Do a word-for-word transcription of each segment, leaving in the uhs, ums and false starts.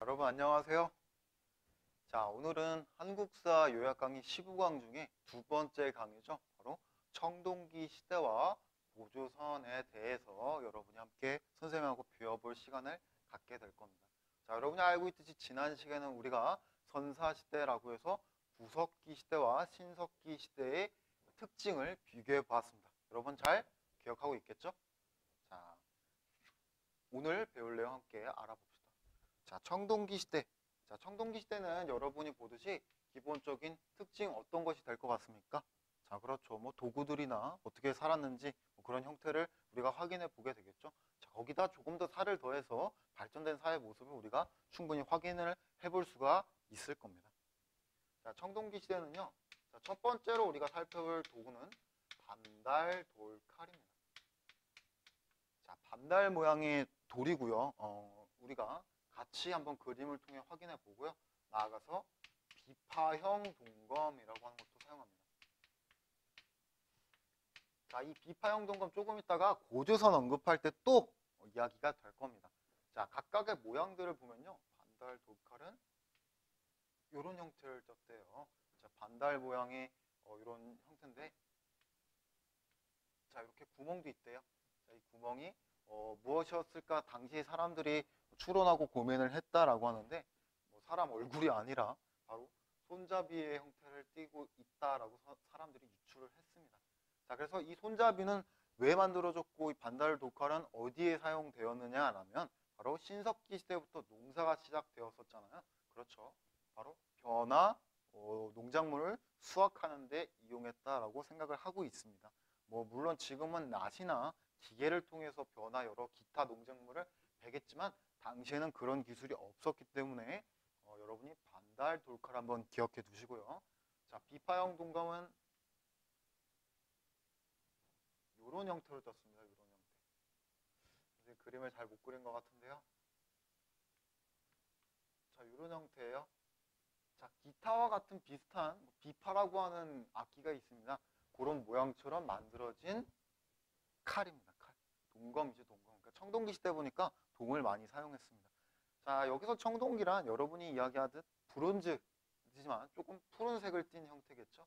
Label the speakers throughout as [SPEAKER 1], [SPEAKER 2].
[SPEAKER 1] 여러분 안녕하세요. 자, 오늘은 한국사 요약 강의 십오 강 중에 두 번째 강의죠. 바로 청동기 시대와 고조선에 대해서 여러분이 함께 선생님하고 배워볼 시간을 갖게 될 겁니다. 자, 여러분이 알고 있듯이 지난 시간에는 우리가 선사시대라고 해서 구석기 시대와 신석기 시대의 특징을 비교해 보았습니다. 여러분 잘 기억하고 있겠죠? 자, 오늘 배울 내용 함께 알아봅시다. 자, 청동기 시대. 자, 청동기 시대는 여러분이 보듯이 기본적인 특징 어떤 것이 될 것 같습니까? 자, 그렇죠. 뭐 도구들이나 어떻게 살았는지 뭐 그런 형태를 우리가 확인해 보게 되겠죠. 자, 거기다 조금 더 살을 더해서 발전된 사회 모습을 우리가 충분히 확인을 해볼 수가 있을 겁니다. 자, 청동기 시대는요. 자, 첫 번째로 우리가 살펴볼 도구는 반달 돌칼입니다. 자, 반달 모양의 돌이고요. 어, 우리가 같이 한번 그림을 통해 확인해 보고요. 나아가서 비파형 동검이라고 하는 것도 사용합니다. 자, 이 비파형 동검 조금 있다가 고조선 언급할 때 또 이야기가 될 겁니다. 자, 각각의 모양들을 보면요. 반달 돌칼은 이런 형태를 떴대요. 자, 반달 모양의 어, 이런 형태인데, 자, 이렇게 구멍도 있대요. 자, 이 구멍이 어, 무엇이었을까? 당시 사람들이 추론하고 고민을 했다라고 하는데, 뭐 사람 얼굴이 아니라 바로 손잡이의 형태를 띠고 있다라고 사, 사람들이 유추를 했습니다. 자, 그래서 이 손잡이는 왜 만들어졌고 이 반달 돌칼은 어디에 사용되었느냐라면 바로 신석기 시대부터 농사가 시작되었었잖아요. 그렇죠. 바로 벼나 어, 농작물을 수확하는 데 이용했다라고 생각을 하고 있습니다. 뭐 물론 지금은 낫이나 기계를 통해서 벼나 여러 기타 농작물을 베겠지만 당시에는 그런 기술이 없었기 때문에 어, 여러분이 반달 돌칼 한번 기억해 두시고요. 자, 비파형 동검은 이런 형태로 떴습니다. 이런 형태. 이제 그림을 잘 못 그린 것 같은데요. 자, 이런 형태예요. 자, 기타와 같은 비슷한 비파라고 하는 악기가 있습니다. 그런 모양처럼 만들어진 칼입니다. 칼. 동검이죠, 동검. 그러니까 청동기 시대 보니까 동을 많이 사용했습니다. 자, 여기서 청동기란 여러분이 이야기하듯 브론즈지만 조금 푸른색을 띤 형태겠죠.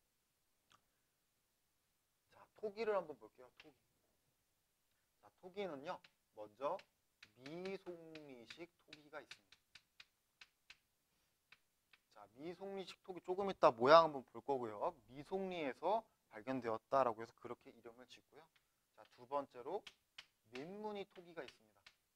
[SPEAKER 1] 자, 토기를 한번 볼게요. 토기. 자, 토기는요. 먼저 미송리식 토기가 있습니다. 자, 미송리식 토기 조금 이따 모양 한번 볼 거고요. 미송리에서 발견되었다라고 해서 그렇게 이름을 짓고요. 자, 두 번째로 민무늬 토기가 있습니다.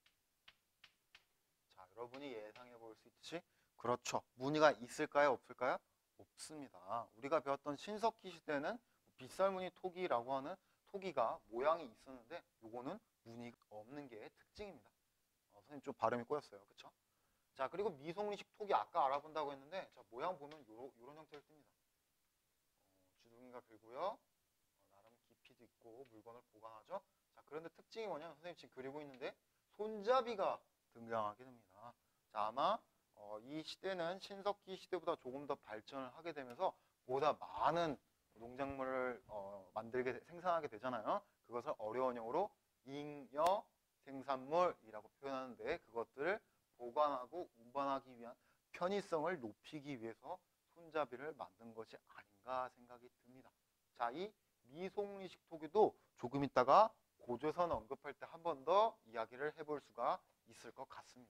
[SPEAKER 1] 자, 여러분이 예상해 볼 수 있듯이 그렇죠. 무늬가 있을까요? 없을까요? 없습니다. 우리가 배웠던 신석기 시대는 빗살무늬 토기라고 하는 토기가 모양이 있었는데 요거는 무늬가 없는 게 특징입니다. 어, 선생님 좀 발음이 꼬였어요. 그쵸? 자, 그리고 미송리식 토기 아까 알아본다고 했는데 자, 모양 보면 요런, 요런 형태를 띱니다. 어, 주둥이가 길고요. 어, 나름 깊이도 있고 물건을 보관하죠. 자, 그런데 특징이 뭐냐면 선생님 지금 그리고 있는데 손잡이가 등장하게 됩니다. 자, 아마 어, 이 시대는 신석기 시대보다 조금 더 발전을 하게 되면서 보다 많은 농작물을 어, 만들게 생산하게 되잖아요. 그것을 어려운형으로 잉여 생산물이라고 표현하는데 그것들을 보관하고 운반하기 위한 편의성을 높이기 위해서 손잡이를 만든 것이 아닌가 생각이 듭니다. 자, 이 미송리식 토기도 조금 있다가 고조선 언급할 때 한 번 더 이야기를 해볼 수가 있을 것 같습니다.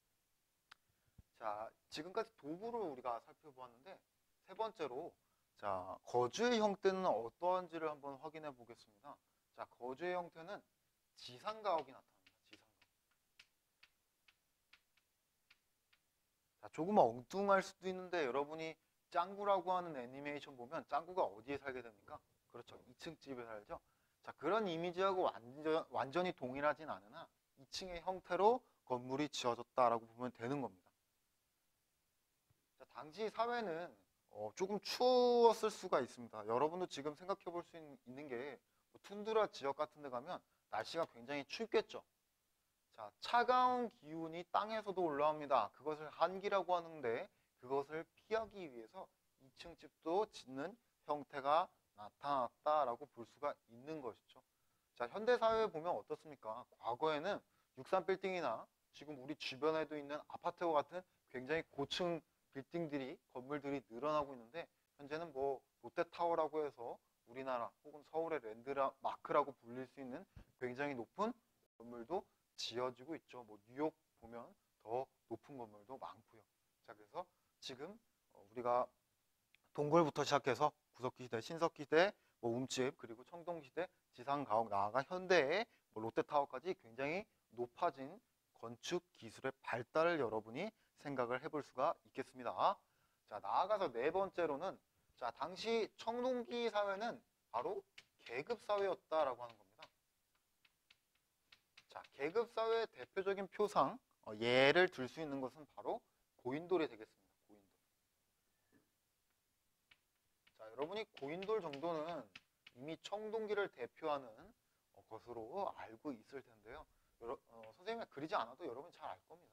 [SPEAKER 1] 자, 지금까지 도구를 우리가 살펴보았는데 세 번째로 자, 거주의 형태는 어떠한지를 한번 확인해 보겠습니다. 자, 거주의 형태는 지상가옥이 나타납니다. 지상가옥. 자, 조금 엉뚱할 수도 있는데 여러분이 짱구라고 하는 애니메이션 보면 짱구가 어디에 살게 됩니까? 그렇죠. 이 층 집에 살죠. 자, 그런 이미지하고 완전, 완전히 동일하진 않으나 이 층의 형태로 건물이 지어졌다라고 보면 되는 겁니다. 자, 당시 사회는 어, 조금 추웠을 수가 있습니다. 여러분도 지금 생각해 볼 수 있는 게 뭐 툰드라 지역 같은 데 가면 날씨가 굉장히 춥겠죠. 자, 차가운 기운이 땅에서도 올라옵니다. 그것을 한기라고 하는데 그것을 피하기 위해서 이 층 집도 짓는 형태가 나타났다라고 볼 수가 있는 것이죠. 자, 현대사회에 보면 어떻습니까? 과거에는 육삼 빌딩이나 지금 우리 주변에도 있는 아파트와 같은 굉장히 고층 빌딩들이, 건물들이 늘어나고 있는데, 현재는 뭐 롯데타워라고 해서 우리나라 혹은 서울의 랜드마크라고 불릴 수 있는 굉장히 높은 건물도 지어지고 있죠. 뭐 뉴욕 보면 더 높은 건물도 많고요. 자, 그래서 지금 어, 우리가 동굴부터 시작해서 구석기 시대, 신석기 시대, 뭐 움집, 그리고 청동시대, 지상가옥, 나아가 현대의 뭐 롯데타워까지 굉장히 높아진 건축 기술의 발달을 여러분이 생각을 해볼 수가 있겠습니다. 자, 나아가서 네 번째로는, 자, 당시 청동기 사회는 바로 계급 사회였다라고 하는 겁니다. 자, 계급 사회의 대표적인 표상, 어, 예를 들 수 있는 것은 바로 고인돌이 되겠습니다. 고인돌. 자, 여러분이 고인돌 정도는 이미 청동기를 대표하는 어, 것으로 알고 있을 텐데요. 여러, 어, 선생님이 그리지 않아도 여러분이 잘 알 겁니다.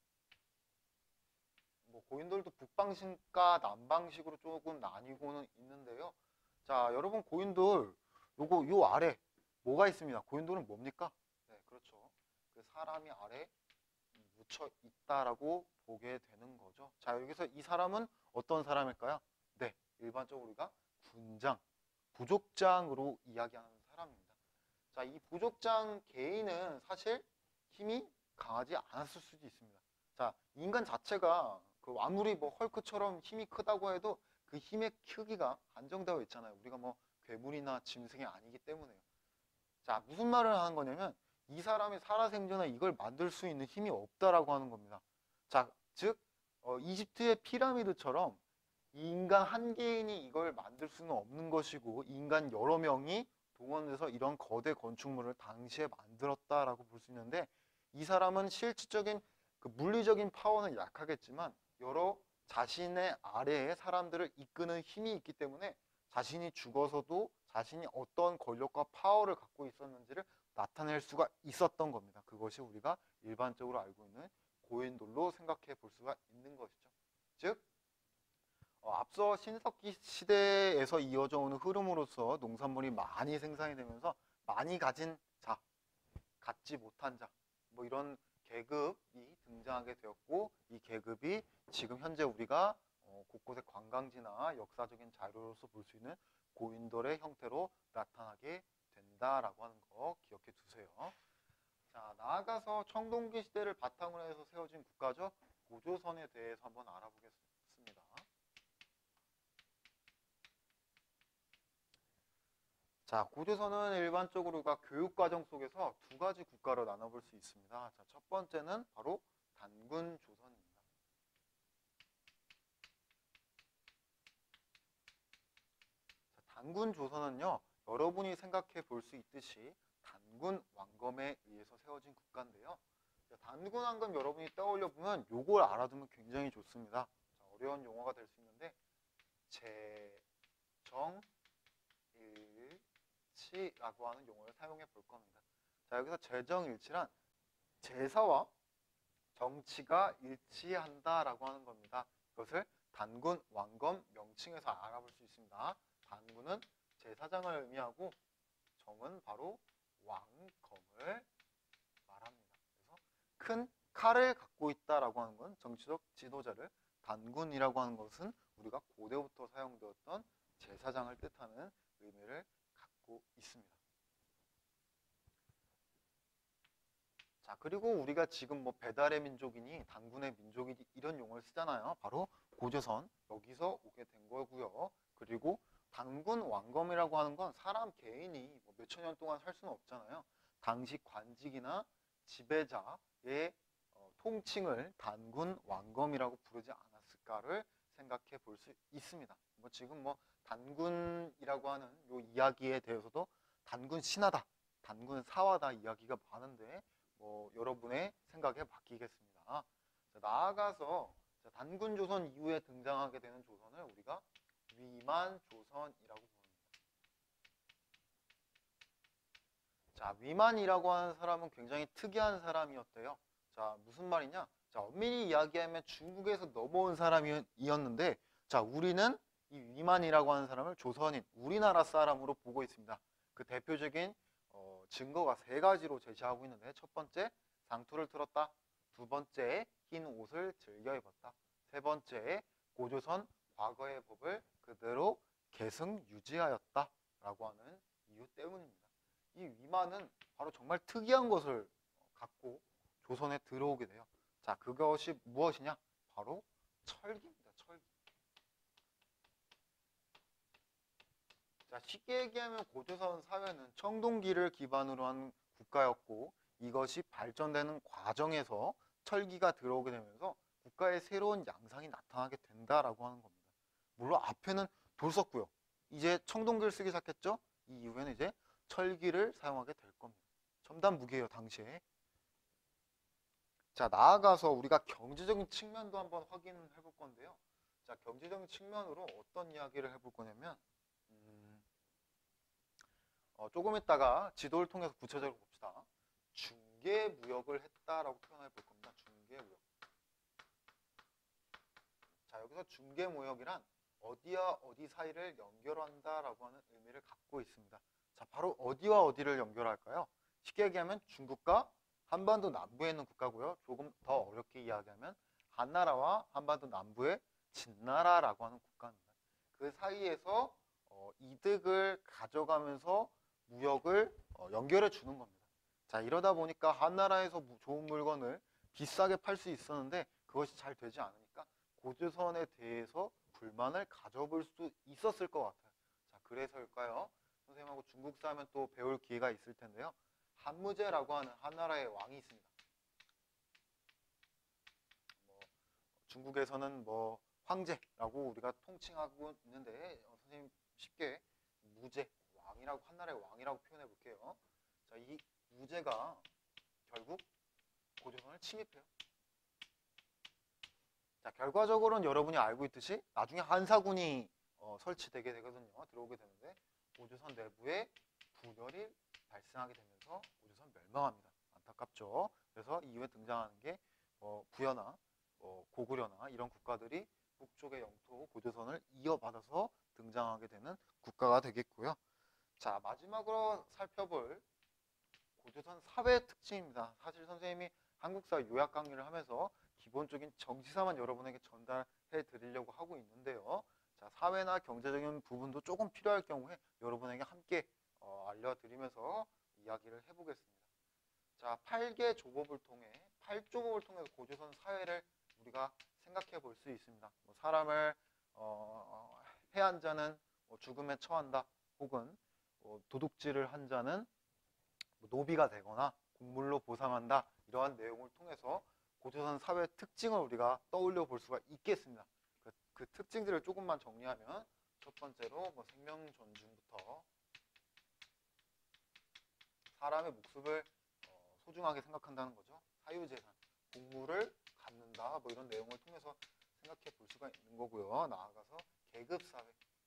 [SPEAKER 1] 뭐 고인돌도 북방식과 남방식으로 조금 나뉘고는 있는데요. 자, 여러분 고인돌 요거 요 아래 뭐가 있습니다. 고인돌은 뭡니까? 네, 그렇죠. 그 사람이 아래 묻혀 있다라고 보게 되는 거죠. 자, 여기서 이 사람은 어떤 사람일까요? 네, 일반적으로 우리가 군장, 부족장으로 이야기하는 사람입니다. 자, 이 부족장 개인은 사실 힘이 강하지 않았을 수도 있습니다. 자, 인간 자체가 그 아무리 뭐 헐크처럼 힘이 크다고 해도 그 힘의 크기가 한정되어 있잖아요. 우리가 뭐 괴물이나 짐승이 아니기 때문에요. 자, 무슨 말을 하는 거냐면 이 사람이 살아생전에 이걸 만들 수 있는 힘이 없다라고 하는 겁니다. 자, 즉 어, 이집트의 피라미드처럼 인간 한 개인이 이걸 만들 수는 없는 것이고 인간 여러 명이 동원돼서 이런 거대 건축물을 당시에 만들었다라고 볼 수 있는데, 이 사람은 실질적인 그 물리적인 파워는 약하겠지만 여러 자신의 아래에 사람들을 이끄는 힘이 있기 때문에 자신이 죽어서도 자신이 어떤 권력과 파워를 갖고 있었는지를 나타낼 수가 있었던 겁니다. 그것이 우리가 일반적으로 알고 있는 고인돌로 생각해 볼 수가 있는 것이죠. 즉 어, 앞서 신석기 시대에서 이어져 오는 흐름으로서 농산물이 많이 생산이 되면서 많이 가진 자, 갖지 못한 자, 뭐 이런 계급이 등장하게 되었고, 이 계급이 지금 현재 우리가 어, 곳곳의 관광지나 역사적인 자료로서 볼 수 있는 고인돌의 형태로 나타나게 된다라고 하는 거 기억해 두세요. 자, 나아가서 청동기 시대를 바탕으로 해서 세워진 국가죠. 고조선에 대해서 한번 알아보겠습니다. 자, 고조선은 일반적으로 우리가 교육과정 속에서 두 가지 국가로 나눠볼 수 있습니다. 자, 첫 번째는 바로 단군 조선입니다. 자, 단군 조선은요, 여러분이 생각해 볼 수 있듯이 단군 왕검에 의해서 세워진 국가인데요. 자, 단군 왕검 여러분이 떠올려 보면 요걸 알아두면 굉장히 좋습니다. 자, 어려운 용어가 될 수 있는데 재정일치라고 하는 용어를 사용해 볼 겁니다. 자, 여기서 재정일치란 제사와 정치가 일치한다라고 하는 겁니다. 이것을 단군 왕검 명칭에서 알아볼 수 있습니다. 단군은 제사장을 의미하고 정은 바로 왕검을 말합니다. 그래서 큰 칼을 갖고 있다라고 하는 건 정치적 지도자를, 단군이라고 하는 것은 우리가 고대부터 사용되었던 제사장을 뜻하는 의미를 갖고 있습니다. 자, 그리고 우리가 지금 뭐 배달의 민족이니 단군의 민족이니 이런 용어를 쓰잖아요. 바로 고조선, 여기서 오게 된 거고요. 그리고 단군 왕검이라고 하는 건 사람 개인이 뭐 몇천 년 동안 살 수는 없잖아요. 당시 관직이나 지배자의 어, 통칭을 단군 왕검이라고 부르지 않았을까를 생각해 볼 수 있습니다. 뭐 지금 뭐 단군이라고 하는 요 이야기에 대해서도 단군 신하다, 단군 사화다 이야기가 많은데 뭐 여러분의 생각에 맡기겠습니다. 자, 나아가서 자, 단군 조선 이후에 등장하게 되는 조선을 우리가 위만 조선이라고 부릅니다. 자, 위만이라고 하는 사람은 굉장히 특이한 사람이었대요. 자, 무슨 말이냐? 자, 엄밀히 이야기하면 중국에서 넘어온 사람이었는데, 자, 우리는 이 위만이라고 하는 사람을 조선인, 우리나라 사람으로 보고 있습니다. 그 대표적인 어, 증거가 세 가지로 제시하고 있는데, 첫 번째, 상투를 틀었다. 두 번째, 흰 옷을 즐겨 입었다. 세 번째, 고조선 과거의 법을 그대로 계승 유지하였다 라고 하는 이유 때문입니다. 이 위만은 바로 정말 특이한 것을 갖고 조선에 들어오게 돼요. 자, 그것이 무엇이냐? 바로 철기입니다. 철기. 자, 쉽게 얘기하면 고조선 사회는 청동기를 기반으로 한 국가였고, 이것이 발전되는 과정에서 철기가 들어오게 되면서 국가의 새로운 양상이 나타나게 된다라고 하는 겁니다. 물론 앞에는 돌 썼고요. 이제 청동기를 쓰기 시작했죠. 이 이후에는 이제 철기를 사용하게 될 겁니다. 첨단 무기예요, 당시에. 자, 나아가서 우리가 경제적인 측면도 한번 확인해 볼 건데요. 자, 경제적인 측면으로 어떤 이야기를 해볼 거냐면, 음, 어, 조금 있다가 지도를 통해서 구체적으로 봅시다. 중개 무역을 했다라고 표현해 볼 겁니다. 중개 무역. 자, 여기서 중개 무역이란 어디와 어디 사이를 연결한다라고 하는 의미를 갖고 있습니다. 자, 바로 어디와 어디를 연결할까요? 쉽게 얘기하면 중국과 한반도 남부에 있는 국가고요. 조금 더 어렵게 이야기하면 한나라와 한반도 남부의 진나라라고 하는 국가입니다. 그 사이에서 어, 이득을 가져가면서 무역을 어, 연결해 주는 겁니다. 자, 이러다 보니까 한나라에서 좋은 물건을 비싸게 팔 수 있었는데 그것이 잘 되지 않으니까 고조선에 대해서 불만을 가져볼 수 있었을 것 같아요. 자, 그래서일까요? 선생님하고 중국사 하면 또 배울 기회가 있을 텐데요. 한무제라고 하는 한나라의 왕이 있습니다. 뭐 중국에서는 뭐 황제라고 우리가 통칭하고 있는데 어, 선생님 쉽게 무제, 왕이라고 한나라의 왕이라고 표현해 볼게요. 자, 이 무제가 결국 고조선을 침입해요. 자, 결과적으로는 여러분이 알고 있듯이 나중에 한사군이 어, 설치되게 되거든요. 들어오게 되는데 고조선 내부에 분열이 발생하게 되면서 고조선 멸망합니다. 안타깝죠. 그래서 이후에 등장하는 게 어, 부여나 어, 고구려나 이런 국가들이 북쪽의 영토 고조선을 이어받아서 등장하게 되는 국가가 되겠고요. 자, 마지막으로 살펴볼 고조선 사회 특징입니다. 사실 선생님이 한국사 요약 강의를 하면서 기본적인 정치사만 여러분에게 전달해 드리려고 하고 있는데요. 자, 사회나 경제적인 부분도 조금 필요할 경우에 여러분에게 함께 어, 알려드리면서 이야기를 해보겠습니다. 자, 팔 개 조법을 통해, 팔 조법을 통해서 고조선 사회를 우리가 생각해 볼 수 있습니다. 뭐 사람을 어, 해한 자는 뭐 죽음에 처한다, 혹은 어, 도둑질을 한 자는 노비가 되거나 곡물로 보상한다, 이러한 내용을 통해서 고조선 사회 특징을 우리가 떠올려 볼 수가 있겠습니다. 그, 그 특징들을 조금만 정리하면 첫 번째로 뭐 생명 존중부터 사람의 목숨을 어, 소중하게 생각한다는 거죠. 사유재산, 곡물을 갖는다, 뭐 이런 내용을 통해서 생각해 볼 수가 있는 거고요. 나아가서 계급사회.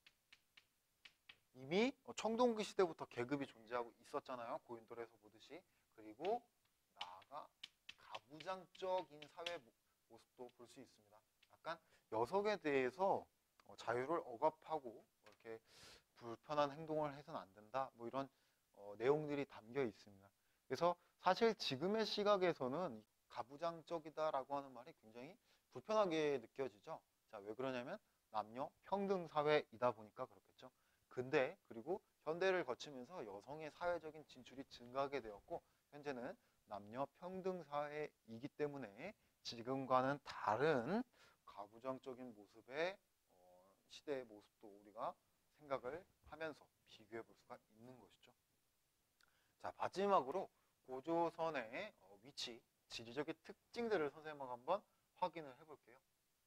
[SPEAKER 1] 이미 청동기 시대부터 계급이 존재하고 있었잖아요. 고인돌에서 보듯이. 그리고 나아가 가부장적인 사회 모습도 볼 수 있습니다. 약간 여성에 대해서 자유를 억압하고 이렇게 불편한 행동을 해서는 안 된다, 뭐 이런 어, 내용들이 담겨 있습니다. 그래서 사실 지금의 시각에서는 가부장적이다라고 하는 말이 굉장히 불편하게 느껴지죠. 자, 왜 그러냐면 남녀 평등 사회이다 보니까 그렇겠죠. 근데 그리고 현대를 거치면서 여성의 사회적인 진출이 증가하게 되었고, 현재는 남녀 평등 사회이기 때문에 지금과는 다른 가부장적인 모습의 어, 시대의 모습도 우리가 생각을 하면서 비교해 볼 수가 있는 것이죠. 자, 마지막으로 고조선의 어, 위치, 지리적인 특징들을 선생님하고 한번 확인을 해볼게요.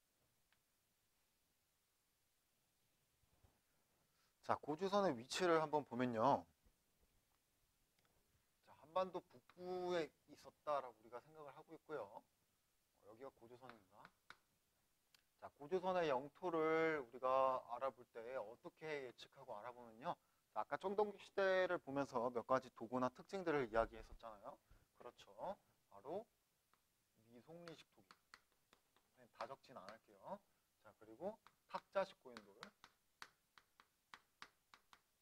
[SPEAKER 1] 자, 고조선의 위치를 한번 보면요. 자, 한반도 북부에 있었다라고 우리가 생각을 하고 있고요. 어, 여기가 고조선입니다. 자, 고조선의 영토를 우리가 알아볼 때 어떻게 예측하고 알아보면요. 자, 아까 청동기 시대를 보면서 몇 가지 도구나 특징들을 이야기했었잖아요. 그렇죠. 바로 미송리식 토기. 다 적진 않을게요. 자, 그리고 탁자식 고인돌.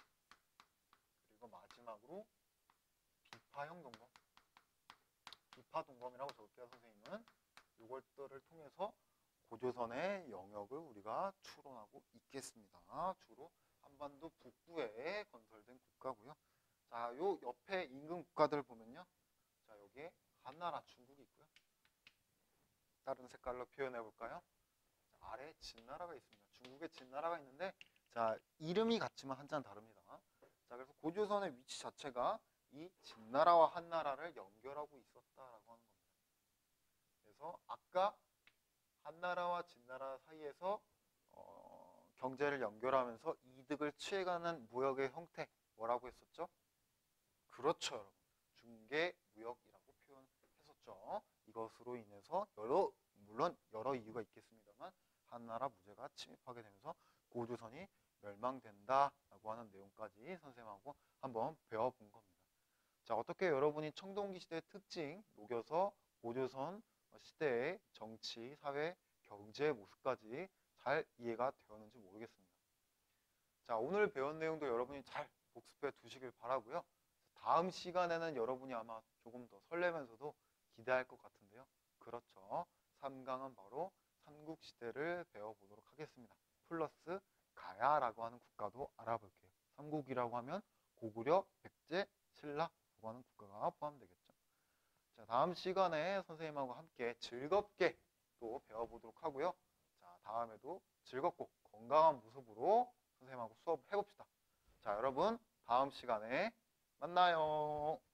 [SPEAKER 1] 그리고 마지막으로 비파형 경범. 동사동검이라고 적을게요. 선생님은 이것들을 통해서 고조선의 영역을 우리가 추론하고 있겠습니다. 주로 한반도 북부에 건설된 국가고요. 자, 요 옆에 인근 국가들 보면요. 자, 여기에 한나라 중국이 있고요. 다른 색깔로 표현해 볼까요? 자, 아래에 진나라가 있습니다. 중국에 진나라가 있는데 자, 이름이 같지만 한자는 다릅니다. 자, 그래서 고조선의 위치 자체가 이 진나라와 한나라를 연결하고 있었다라고 하는 겁니다. 그래서 아까 한나라와 진나라 사이에서 어, 경제를 연결하면서 이득을 취해가는 무역의 형태 뭐라고 했었죠? 그렇죠, 여러분. 중개 무역이라고 표현했었죠. 이것으로 인해서 여러 물론 여러 이유가 있겠습니다만 한나라 무제가 침입하게 되면서 고조선이 멸망된다라고 하는 내용까지 선생님하고 한번 배워본 겁니다. 자, 어떻게 여러분이 청동기 시대의 특징 녹여서 고조선 시대의 정치, 사회, 경제 모습까지 잘 이해가 되었는지 모르겠습니다. 자, 오늘 배운 내용도 여러분이 잘 복습해 두시길 바라고요. 다음 시간에는 여러분이 아마 조금 더 설레면서도 기대할 것 같은데요. 그렇죠. 삼 강은 바로 삼국시대를 배워보도록 하겠습니다. 플러스 가야라고 하는 국가도 알아볼게요. 삼국이라고 하면 고구려, 백제, 신라라고 하는 국가가 포함되겠죠. 자, 다음 시간에 선생님하고 함께 즐겁게 또 배워보도록 하고요. 자, 다음에도 즐겁고 건강한 모습으로 선생님하고 수업 해봅시다. 자, 여러분 다음 시간에 만나요.